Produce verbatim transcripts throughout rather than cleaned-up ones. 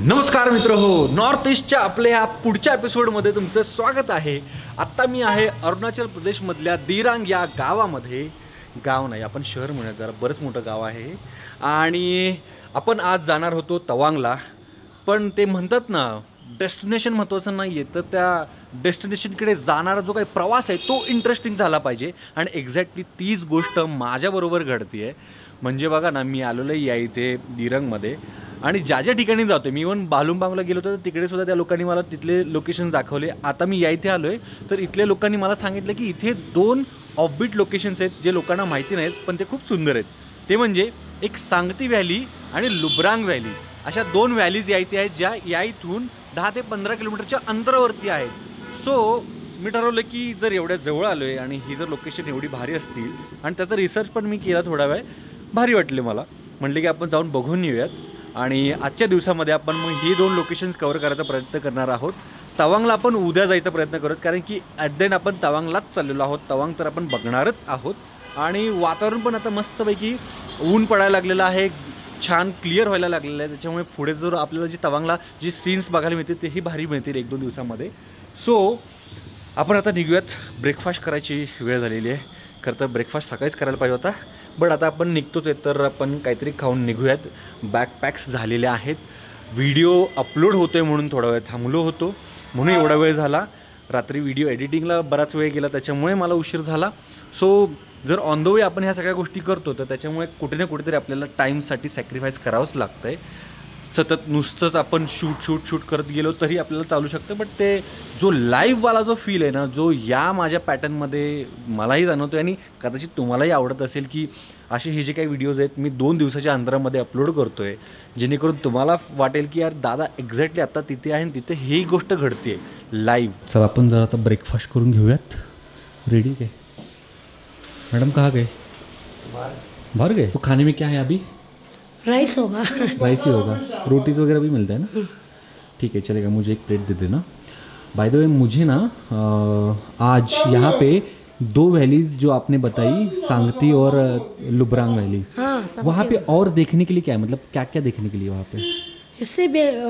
नमस्कार मित्र हो, नॉर्थ ईस्टच्या आपल्या ह्या पुढच्या एपिसोडमध्ये तुमचं स्वागत आहे। आत्ता मी आहे अरुणाचल प्रदेशमधल्या दिरांग या गावामध्ये। गाव नाही, आपण शहर म्हणूया, जरा बरंच मोठं गाव आहे। आणि आपण आज जाणार होतो तवांगला, पण ते म्हणतात ना डेस्टिनेशन महत्त्वाचं नाही आहे, तर त्या डेस्टिनेशनकडे जाणारा जो काही प्रवास आहे तो इंटरेस्टिंग झाला पाहिजे। आणि एक्झॅक्टली तीच गोष्ट माझ्याबरोबर घडती आहे। म्हणजे बघा ना, मी आलेलो आहे या इथे दिरंगमध्ये, आणि ज्या ज्या ठिकाणी जातो मी, इवन बालुंबांगला गेलो होतो तर तिकडे सुद्धा त्या लोकांनी मला तिथले लोकेशन दाखवले। आता मी या इथे आलो आहे तर इथल्या लोकांनी मला सांगितलं की इथे दोन ऑफबीट लोकेशन्स आहेत जे लोकांना माहिती नाहीत, पण ते खूप सुंदर आहेत। ते म्हणजे एक सांगती व्हॅली आणि लुब्रांग व्हॅली, अशा दोन व्हॅलीज या इथे आहेत ज्या या इथून दहा ते पंधरा किलोमीटरच्या अंतरावरती आहेत। सो मी ठरवलं की जर एवढ्या जवळ आलो आहे आणि ही जर लोकेशन एवढी भारी असतील, आणि त्याचा रिसर्च पण मी केला थोडा वेळ, भारी वाटले मला। म्हटले की आपण जाऊन बघून येऊयात, आणि आजच्या दिवसामध्ये आपण मग ही दोन लोकेशन्स कव्हर करायचा प्रयत्न करणार आहोत। तवांगला आपण उद्या जायचा प्रयत्न करूत, कारण की ॲट द एंड आपण तवांगलाच चाललेलो आहोत। तवांग तर आपण बघणारच आहोत, आणि वातावरण पण आता मस्तपैकी ऊन पडायला लागलेलं आहे, छान क्लिअर व्हायला लागलेलं आहे। त्याच्यामुळे पुढे जर आपल्याला जी तवांगला जी सीन्स बघायला मिळतील तेही भारी मिळतील एक दोन दिवसामध्ये। सो आपण आता निघूयात, ब्रेकफास्ट करायची वेळ झालेली आहे। खरं तर ब्रेकफास्ट सकाळीच करायला पाहिजे होता, बट आता आपण निघतोच आहे तर आपण काहीतरी खाऊन निघूयात। बॅकपॅक्स झालेले आहेत, व्हिडिओ अपलोड होतो आहे म्हणून थोडा वेळ थांबलो होतो, म्हणून एवढा वेळ झाला। रात्री व्हिडिओ एडिटिंगला बराच वेळ गेला, त्याच्यामुळे मला उशीर झाला। सो जर ऑन द वे आपण ह्या सगळ्या गोष्टी करतो तर त्याच्यामुळे कुठे ना कुठेतरी आपल्याला टाईमसाठी सॅक्रिफाईस करावंच लागतं आहे। सतत नुसतंच आपण शूट शूट शूट करत गेलो तरी आपल्याला चालू शकतं, बट ते जो लाईव्हवाला जो फील आहे ना, जो या माझ्या पॅटर्नमध्ये मलाही जाणवतो आहे, आणि कदाचित तुम्हालाही आवडत असेल की असे हे जे काही व्हिडिओज आहेत मी दोन दिवसाच्या अंतरामध्ये अपलोड करतो आहे, जेणेकरून तुम्हाला वाटेल की यार दादा एक्झॅक्टली आता तिथे आहे आणि तिथे ही गोष्ट घडते आहे लाईव्ह। चला आपण जरा आता ब्रेकफास्ट करून घेऊयात। रेडी काय मैडम, कहाँ गए? बाहर गए? तो खाने में क्या है अभी? राइस होगा। राइस ही होगा, रोटीज वगैरह भी मिलता है ना? ठीक है, चलेगा, मुझे एक प्लेट दे देना। बाय द वे मुझे ना आ, आज यहाँ पे दो वैलीज जो आपने बताई, सांगती और लुब्रांग वैली, हाँ, वहाँ पे और देखने के लिए क्या है, मतलब क्या क्या देखने के लिए वहाँ पे? इससे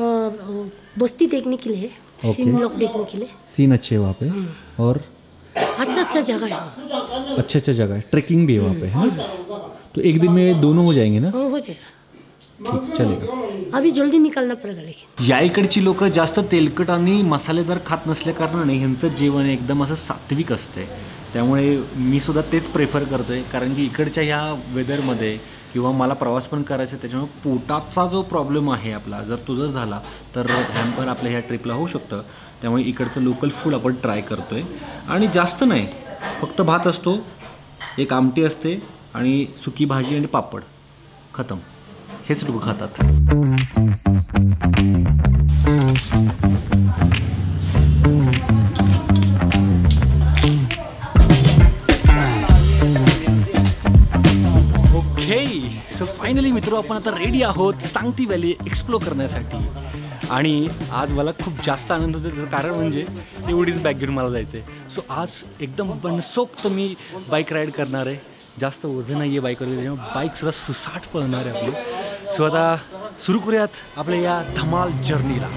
बस्ती देखने के लिए, सीन लोग देखने के लिए, सीन अच्छे है वहाँ पे, और अच्छा अच्छा जगह है, अच्छा अच्छा जगह है, ट्रेकिंग भी है वहाँ पे, है ना? तो एक दिन में दोनों हो जाएंगे ना? हो जाएगा, ठीक, चलेगा। अभी जल्दी निकलना पड़ेगा। लेकिन या इकडची लोक जास्त तेलकट आणि मसालेदार खात नसल्या कारणाने ह्यांचं जेवण एकदम असं सात्विक असते, त्यामुळे मी सुद्धा तेच प्रेफर करतो आहे। कारण की इकडच्या ह्या वेदरमध्ये किंवा मला प्रवास पण करायचा आहे, त्याच्यामुळे पोटाचा जो प्रॉब्लेम आहे आपला, जर तो जर झाला तर हॅम्पर आपल्या ह्या ट्रिपला होऊ शकतं। त्यामुळे इकडचं लोकल फूड आपण ट्राय करतो आहे, आणि जास्त नाही, फक्त भात असतो, एक आमटी असते आणि सुकी भाजी आणि पापड, खतम, हेच लोक खातात। ओके, सो फायनली मित्र, आपण आता रेडी आहोत सांगती व्हॅली एक्सप्लोर करण्यासाठी। आणि आज मला खूप जास्त आनंद होतो, त्याचं कारण म्हणजे एवढीच बॅग घेऊन मला जायचं आहे। सो आज एकदम बनसोक्त मी बाईक राईड करणार आहे, जास्त वजन नाही आहे बाईकवर, त्याच्यामुळे बाईकसुद्धा सुसाट पळणार आहे आपली। सो आता सुरू करूयात आपल्या या धमाल जर्नीला।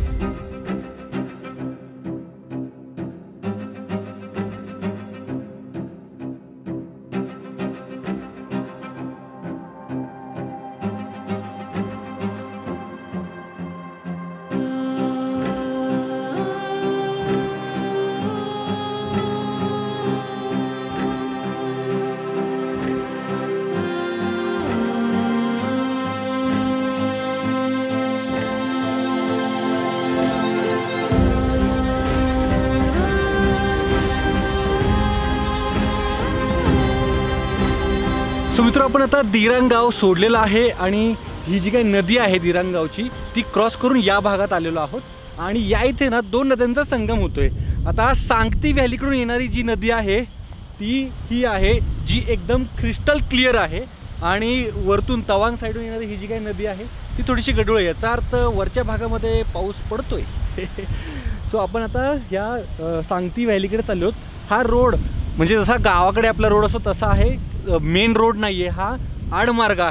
सो मित्र, आपण आता दिरांग गाव सोडलेलं आहे, आणि ही जी काही नदी आहे दिरांग गावची ती क्रॉस करून या भागात आलेलो आहोत। आणि या इथे ना दोन नद्यांचा संगम होतोय। आता सांगती व्हॅलीकडून येणारी जी नदी आहे ती ही आहे जी एकदम क्रिस्टल क्लिअर आहे, आणि वरतून तवांग साईडून येणारी ही जी काही नदी आहे ती थोडीशी गढूळ आहे। याचा अर्थ वरच्या भागामध्ये पाऊस पडतोय। सो आपण आता ह्या सांगती व्हॅलीकडे चाललो आहोत। हा रोड म्हणजे जसा गावाकडे आपला रोड असतो तसा आहे, मेन रोड नाही आहे, हा आडमार्ग आहे,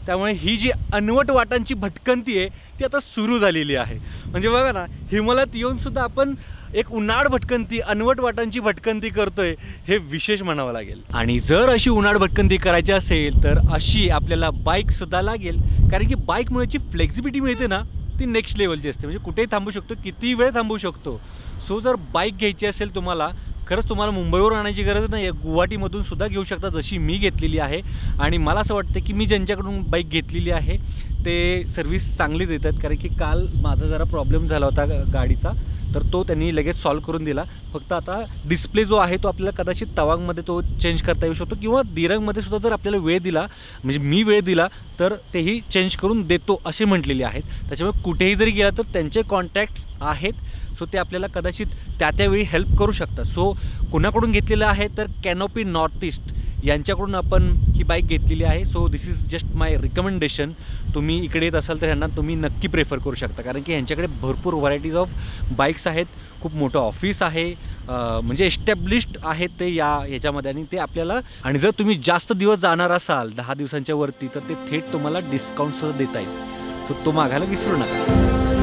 त्यामुळे ही जी अनवट वाटांची भटकंती आहे ती आता सुरू झालेली आहे. म्हणजे बघा ना, हिमालयात येऊनसुद्धा आपण एक उन्हाळ भटकंती, अनवट वाटांची भटकंती करतोय, हे विशेष म्हणावं लागेल. आणि जर अशी उन्हाळ भटकंती करायची असेल तर अशी आपल्याला बाईकसुद्धा लागेल, कारण की बाईकमुळे जी फ्लेक्झिबिलिटी मिळते ना ती नेक्स्ट लेवलची असते. म्हणजे कुठेही थांबू शकतो, किती वेळ थांबू शकतो. सो जर बाईक घ्यायची असेल तुम्हाला, खरंच तुम्हाला मुंबईवरून आणायची गरज नाही आहे, गुवाहाटीमधून सुद्धा घेऊ शकता, जशी मी घेतलेली आहे. आणि मला असं वाटतं की मी ज्यांच्याकडून बाईक घेतलेली आहे ते सर्व्हिस चांगली देतात, कारण की काल माझा जरा प्रॉब्लेम झाला होता गाडीचा, तर तो त्यांनी लगेच सॉल्व्ह करून दिला. फक्त आता डिस्प्ले जो आहे तो आपल्याला कदाचित तवांगमध्ये तो चेंज करता येऊ शकतो, किंवा दिरंगमध्ये सुद्धा जर आपल्याला वेळ दिला, म्हणजे मी वेळ दिला तर तेही चेंज करून देतो असे म्हटलेले आहेत. त्याच्यामुळे कुठेही जरी गेला तर त्यांचे कॉन्टॅक्ट्स आहेत, सो ते आपल्याला कदाचित त्या त्यावेळी हेल्प करू शकतात. सो कुणाकडून घेतलेलं आहे तर कॅनोपी नॉर्थ ईस्ट यांच्याकडून आपण ही बाईक घेतलेली आहे. So this is just my recommendation. तुम्ही इकडे येत असाल तर ह्यांना तुम्ही नक्की प्रेफर करू शकता, कारण की ह्यांच्याकडे भरपूर व्हरायटीज ऑफ बाईक्स आहेत. खूप मोठं ऑफिस आहे, म्हणजे एस्टॅब्लिश्ड आहेत ते या ह्याच्यामध्ये, आणि ते आपल्याला, आणि जर तुम्ही जास्त दिवस जाणार असाल दहा दिवसांच्या वरती तर ते थेट तुम्हाला डिस्काउंटसुद्धा देता येईल. सो तो मागायला विसरू नका.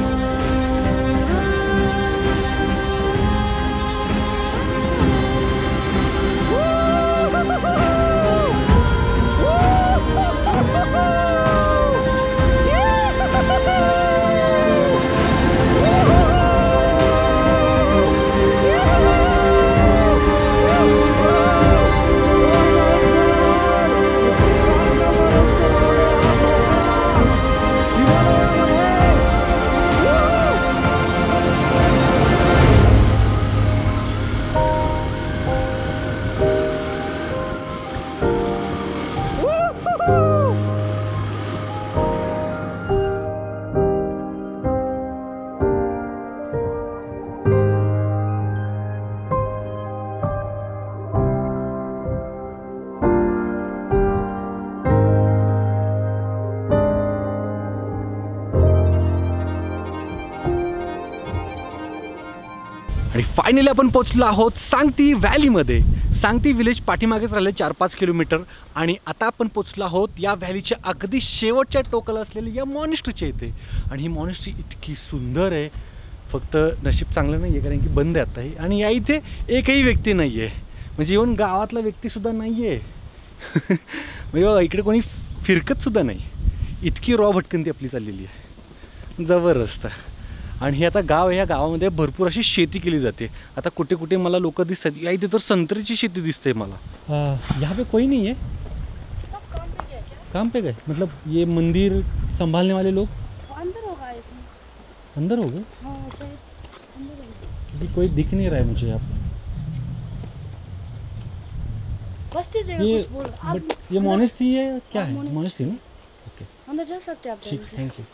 आणि फायनली आपण पोचलो आहोत सांगती व्हॅलीमध्ये. सांगती विलेज पाठीमागेच राहिले चार पाच किलोमीटर, आणि आता आपण पोचलो आहोत या व्हॅलीच्या अगदी शेवटच्या टोकाला असलेली या मॉनेस्ट्रीच्या इथे. आणि ही मॉनेस्ट्री इतकी सुंदर आहे, फक्त नशीब चांगलं नाही आहे कारण की बंद आहे आता ही. आणि या इथे एकही व्यक्ती नाही आहे, म्हणजे इव्हन गावातला व्यक्तीसुद्धा नाही आहे. म्हणजे इकडे कोणी फिरकतसुद्धा नाही, इतकी रॉ भटकंती आपली चाललेली आहे, जबरदस्त. आणि हे आता गाव आहे, ह्या गावामध्ये भरपूर अशी शेती केली जाते. आता कुठे कुठे मला लोक दिसतात, या इथे तर संत्र्याची शेती दिसते मला. यहाँ पे कोई नहीं है, काम पे गए, मतलब ये मंदिर संभालने वाले लोग अंदर होगा, अंदर हो गए, हाँ शायद अंदर होगा, क्योंकि कोई दिख नहीं रहा है मुझे यहाँ पे. बस्ती जगह ये कुछ बोल, बट ये मोनेस्ट्री है क्या है? मोनेस्ट्री मोनेस्ट्री ना, ओके अंदर जा सकते हैं आप. ठीक, थँक्यू.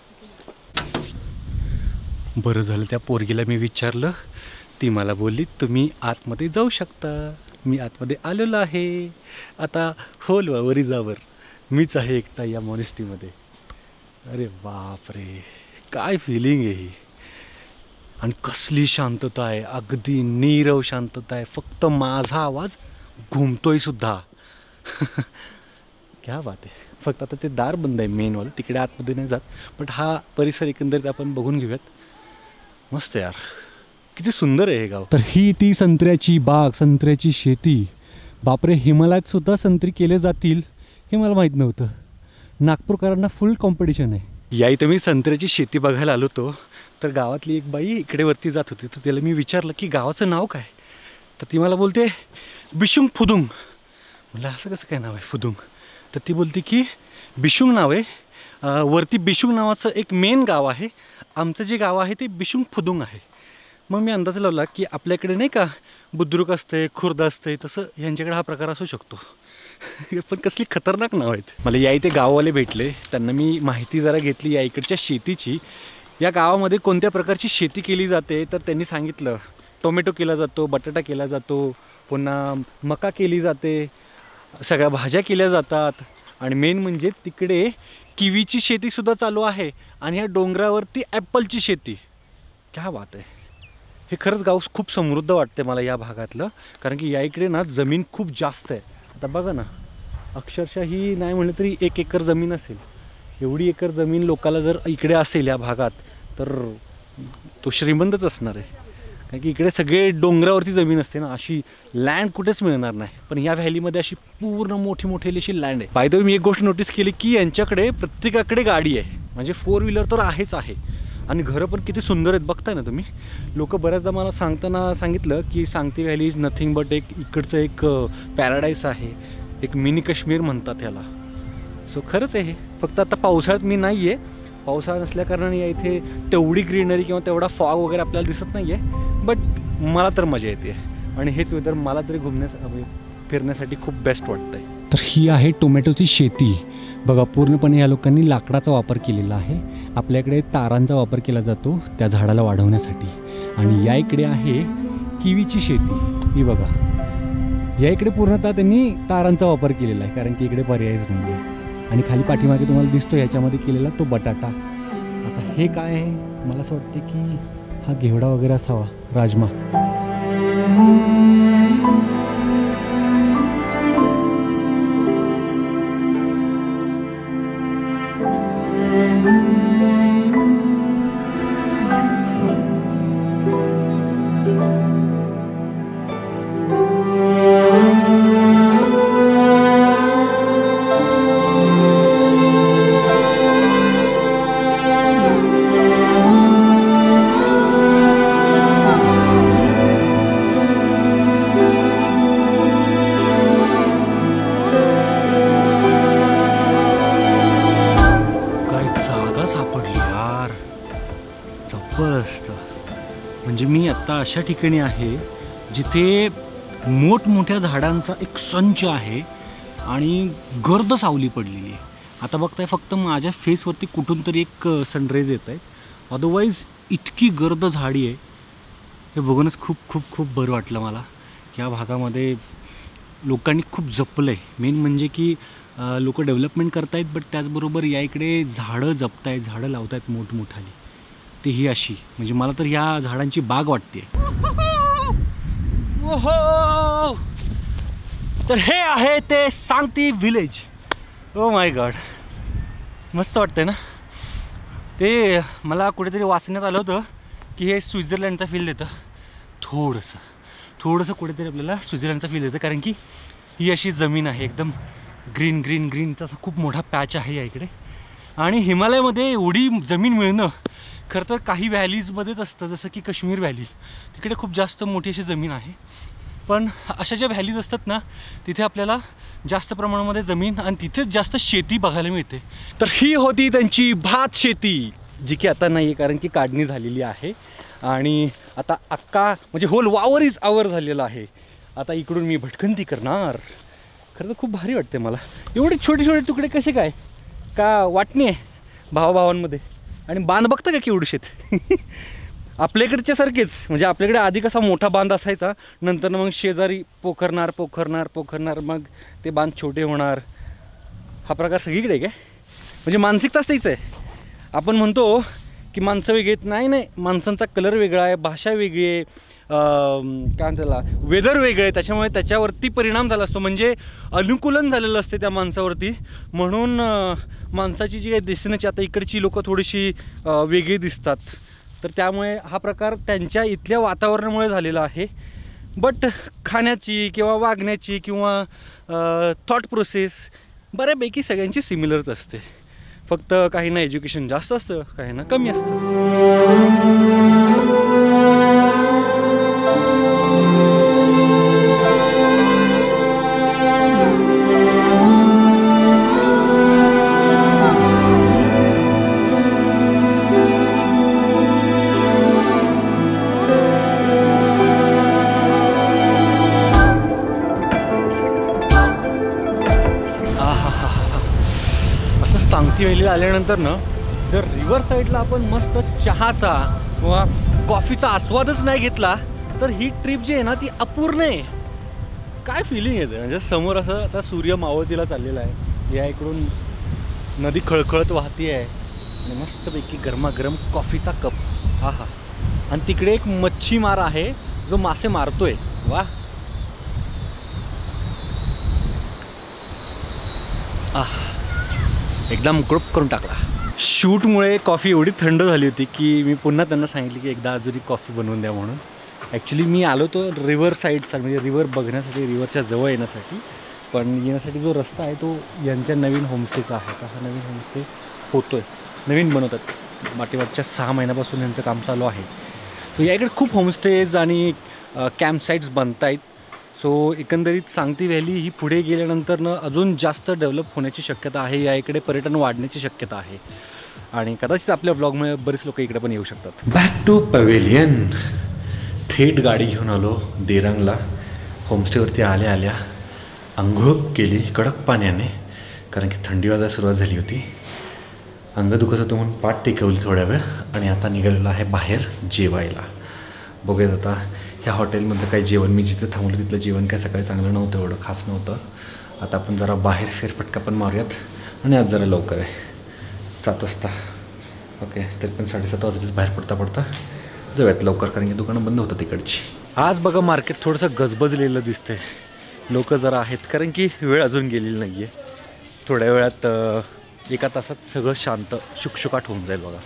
बरं झालं त्या पोरगीला मी विचारलं, ती मला बोलली तुम्ही आतमध्ये जाऊ शकता. मी आतमध्ये आलेलो आहे. आता होल वरी जावर मीच आहे एकटा या मॉनेस्ट्रीमध्ये. अरे बापरे, काय फिलिंग आहे ही, आणि कसली शांतता आहे, अगदी नीरव शांतता आहे. फक्त माझा आवाज घुमतोय सुद्धा. क्या बात आहे. फक्त आता ते दार बंद आहे मेनवालं, तिकडे आतमध्ये नाही जात. बट हा परिसर एकंदरीत आपण बघून घेऊयात. मस्त यार, किती सुंदर आहे हे गाव. तर ही ती संत्र्याची बाग, संत्र्याची शेती. बापरे, हिमालयात सुद्धा संत्री केले जातील हे मला माहीत नव्हतं. नागपूरकरांना फुल कॉम्पिटिशन आहे. या इथं मी संत्र्याची शेती बघायला आलो होतो, तर गावातली एक बाई इकडे वरती जात होती. तर त्याला मी विचारलं की गावाचं नाव काय, तर ती मला बोलते बिशुंग फुदुंग. म्हणलं असं कसं काय नाव आहे फुदुंग, तर ती बोलते की बिशुंग नाव आहे, वरती बिशुंग नावाचं एक मेन गाव आहे, आमचं जे गाव आहे ते बिशुंग फुदुंग आहे. मग मी अंदाज लावला की आपल्याकडे नाही का बुद्रुक असते, खुर्द असते, तसं ह्यांच्याकडे हा प्रकार असू शकतो. पण कसली खतरनाक नाव आहेत. मला या इथे गाववाले भेटले, त्यांना मी माहिती जरा घेतली या इकडच्या शेतीची. या गावामध्ये कोणत्या प्रकारची शेती केली जाते तर त्यांनी सांगितलं टोमॅटो केला जातो, बटाटा केला जातो, पुन्हा मका केली जाते, सगळ्या भाज्या केल्या जातात, आणि मेन म्हणजे तिकडे किवीची शेतीसुद्धा चालू आहे, आणि या डोंगरावरती ॲपलची शेती. क्या बात आहे. हे खरंच गाव खूप समृद्ध वाटते मला या भागातलं, कारण की या इकडे ना जमीन खूप जास्त आहे. आता बघा ना, अक्षरशः ही नाही म्हणलं तरी एक एकर जमीन असेल एवढी एकर जमीन लोकाला जर इकडे असेल या भागात तर तो श्रीमंतच असणार आहे, कारण की इकडे सगळे डोंगरावरती जमीन असते ना, अशी लँड कुठेच मिळणार नाही. पण या व्हॅलीमध्ये अशी पूर्ण मोठी मोठी अशी लँड आहे. बाय द वे मी एक गोष्ट नोटीस केली की यांच्याकडे प्रत्येकाकडे गाडी आहे, म्हणजे फोर व्हीलर तर आहेच आहे. आणि घरं पण किती सुंदर आहेत बघताय ना तुम्ही. लोक बऱ्याचदा मला सांगताना सांगितलं की Sangti valley is nothing but एक इकडचं एक पॅराडाईस आहे, एक मिनी काश्मीर म्हणतात याला. सो खरंच आहे हे. फक्त आता पावसाळ्यात मी नाही आहे, पावसाळा नसल्याकारणाने या इथे तेवढी ग्रीनरी किंवा तेवढा फॉग वगैरे आपल्याला दिसत नाही आहे. बट मला तर मजा येते आणि हेच वेदर मला तरी घुमण्यास फिरण्यासाठी खूप बेस्ट वाटतं आहे. तर ही आहे टोमॅटोची शेती. बघा, पूर्णपणे या लोकांनी लाकडाचा वापर केलेला आहे. आपल्याकडे तारांचा वापर केला जातो त्या झाडाला वाढवण्यासाठी. आणि या इकडे आहे किवीची शेती. ही बघा, या इकडे पूर्णतः त्यांनी तारांचा वापर केलेला आहे, कारण की इकडे पर्यायच नाही आहे. आणि खाली पाठीमागे तुम्हाला दिसतो ह्याच्यामध्ये केलेला तो बटाटा. आता हे काय आहे, मला असं वाटते की हा घेवडा वगैरे असावा, राजमा. जबरदस्त. म्हणजे मी आत्ता अशा ठिकाणी आहे जिथे मोठमोठ्या झाडांचा एक संच आहे आणि गर्द सावली पडलेली आहे. आता बघताय फक्त माझ्या फेसवरती कुठून तरी एक सनराईज येत आहे, अदरवाईज इतकी गर्द झाडी आहे. हे बघूनच खूप खूप खूप बरं वाटलं मला. या भागामध्ये लोकांनी खूप जपलं आहे. मेन म्हणजे की लोक डेव्हलपमेंट करतायत, बट त्याचबरोबर या इकडे झाडं जपतायत, झाडं लावतायत मोठमोठाली. ती ही अशी, म्हणजे मला तर ह्या झाडांची बाग वाटते. तर हे आहे ते सांगती विलेज. ओ माय गॉड, मस्त वाटतंय ना. ते मला कुठेतरी वाचण्यात आलं होतं की हे स्वित्झर्लंडचा फील देतं. थोडंसं थोडंसं कुठेतरी आपल्याला स्वित्झर्लंडचा फील देतं, कारण की ही अशी जमीन आहे एकदम ग्रीन ग्रीन ग्रीन. तसा खूप मोठा पॅच आहे या इकडे. आणि हिमालयामध्ये एवढी जमीन मिळणं खरं तर काही व्हॅलीजमध्येच असतं, जसं की काश्मीर व्हॅली. तिकडे खूप जास्त मोठी अशी जमीन आहे. पण अशा ज्या व्हॅलीज असतात ना, तिथे आपल्याला जास्त प्रमाणामध्ये जमीन आणि तिथेच जास्त शेती बघायला मिळते. तर ही होती त्यांची भात शेती, जी की आता नाही आहे, कारण की काढणी झालेली आहे. आणि आता अक्का म्हणजे होल वावर इज आवर झालेला आहे. आता इकडून मी भटकंती करणार. खरं तर खूप भारी वाटते मला. एवढे छोटे छोटे तुकडे कसे काय का वाटणे आहे भावाभावांमध्ये. आणि बांध बघता का केवढे शेत आपल्याकडच्या सारखेच. म्हणजे आपल्याकडे आधी कसा मोठा बांध असायचा, नंतर मग शेजारी पोखरणार पोखरणार पोखरणार मग ते बांध छोटे होणार. हा प्रकार सगळीकडे आहे काय, म्हणजे मानसिकताच तीच आहे. आपण म्हणतो की माणसं वेगळी आहेत, नाही नाही, माणसांचा कलर वेगळा आहे, भाषा वेगळी आहे, काय त्याला वेदर वेगळं आहे, त्याच्यामुळे त्याच्यावरती परिणाम झाला असतो, म्हणजे अनुकूलन झालेलं असते त्या माणसावरती. म्हणून माणसाची जी काही दिसण्याची आता इकडची लोकं थोडीशी वेगळी दिसतात. तर त्यामुळे हा प्रकार त्यांच्या इथल्या वातावरणामुळे झालेला आहे. बट खाण्याची किंवा वागण्याची किंवा थॉट प्रोसेस बऱ्यापैकी सगळ्यांची सिमिलरच असते. फक्त काहींना एज्युकेशन जास्त असतं, काहींना कमी असतं. सांगती व्हॅलीला आल्यानंतर ना, जर रिव्हर साईडला आपण मस्त चहाचा किंवा कॉफीचा आस्वादच नाही घेतला तर ही ट्रिप जी आहे ना ती अपूर्ण आहे. काय फिलिंग येते, म्हणजे समोर असं आता सूर्य मावळतीला चाललेला आहे, या इकडून नदी खळखळत वाहती आहे आणि मस्तपैकी गरमागरम कॉफीचा कप. हा हा. आणि तिकडे एक मच्छीमार आहे जो मासे मारतोय. वा. आह एकदम ग्रुप करून टाकला. शूटमुळे कॉफी एवढी थंड झाली होती की मी पुन्हा त्यांना सांगितलं की एकदा अजूनही कॉफी बनवून द्या म्हणून. ॲक्च्युली मी आलो तो रिव्हर साईडचा म्हणजे रिव्हर बघण्यासाठी, रिव्हरच्या जवळ येण्यासाठी. पण येण्यासाठी जो रस्ता आहे तो यांच्या नवीन होमस्टेचा आहे. तर हा नवीन होमस्टे होतो आहे, नवीन बनवतात. मागच्या सहा महिन्यापासून यांचं काम चालू आहे. सो या इकडे खूप होमस्टेज आणि कॅम्प साईट्स बनत आहेत. सो एकंदरीत सांगती व्हॅली ही पुढे गेल्यानंतरनं अजून जास्त डेव्हलप होण्याची शक्यता आहे. या इकडे पर्यटन वाढण्याची शक्यता आहे आणि कदाचित आपल्या व्लॉगमुळे बरेच लोक इकडे पण येऊ शकतात. Back to pavilion. थेट गाडी घेऊन आलो दिरांगला. होमस्टेवरती आल्या आल्या अंघोळ केली कडक पाण्याने, कारण की थंडी वाजायला सुरुवात झाली होती. अंग दुखत होतं म्हणून पाठ टेकवली थोड्या वेळ आणि आता निघालेलो आहे बाहेर जेवायला. बघूयात आता ह्या हॉटेलमधलं काही जेवण, मी जिथं थांबलो तिथलं जेवण काय सकाळी चांगलं नव्हतं, एवढं खास नव्हतं. आता आपण जरा बाहेर फेरफटका पण मारूयात. आणि आज जरा लवकर आहे, सात वाजता. ओके, तरी पण साडेसात वाजताच बाहेर पडता पडता जाऊयात लवकर, कारण की दुकानं बंद होतात तिकडची. आज बघा मार्केट थोडंसं गजबजलेलं दिसतंय. लोक जरा आहेत कारण की वेळ अजून गेलेली नाही आहे. थोड्या वेळात एका तासात सगळं शांत शुकशुकाट होऊन जाईल बघा.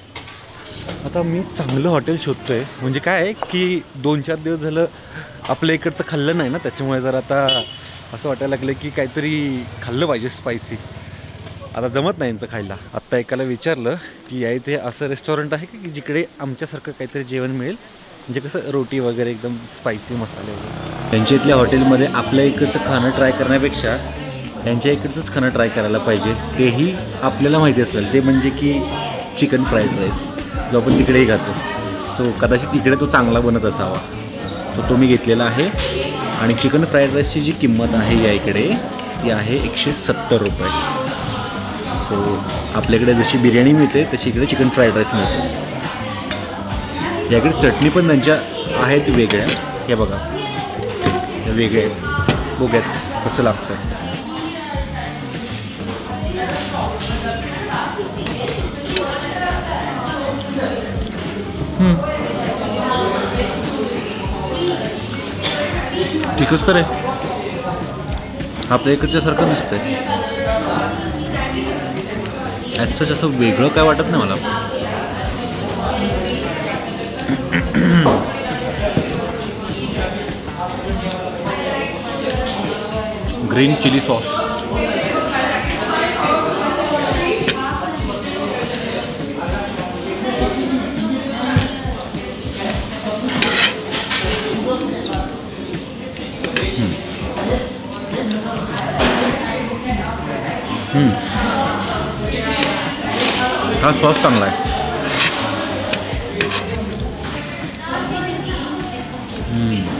आता मी चांगलं हॉटेल शोधतो आहे. म्हणजे काय आहे की दोन चार दिवस झालं आपल्या इकडचं खाल्लं नाही ना, त्याच्यामुळे जर आता असं वाटायला लागलं की काहीतरी खाल्लं पाहिजे स्पायसी. आता जमत नाही यांचं खायला. आत्ता एकाला विचारलं की या इथे असं रेस्टॉरंट आहे की जिकडे आमच्यासारखं काहीतरी जेवण मिळेल, म्हणजे कसं रोटी वगैरे एकदम स्पायसी मसाले वगैरे. त्यांच्या इथल्या हॉटेलमध्ये आपल्या इकडचं खाणं ट्राय करण्यापेक्षा त्यांच्या इकडचंच खाणं ट्राय करायला पाहिजे. तेही आपल्याला माहिती असलेलं, ते म्हणजे की चिकन फ्राईड राईस जो आपण तिकडेही खातो. सो कदाचित इकडे तो चांगला बनत असावा. सो तो मी घेतलेला आहे. आणि चिकन फ्राईड राईसची जी किंमत आहे या इकडे ती आहे एकशे सत्तर रुपये. सो आपल्याकडे जशी बिर्याणी मिळते तशी इकडे चिकन फ्राईड राईस मिळतो. याकडे चटणी पण त्यांच्या आहेत वेगळ्या. हे बघा, त्या वेगळ्या आहेत. बघूयात कसं लागतं. ठीकच तर आहे, आपल्या इकडच्यासारखं दिसतंय. ॲक्च्युअली असं वेगळं काय वाटत नाही मला. Green chilli sauce. हा सॉस चांगला आहे.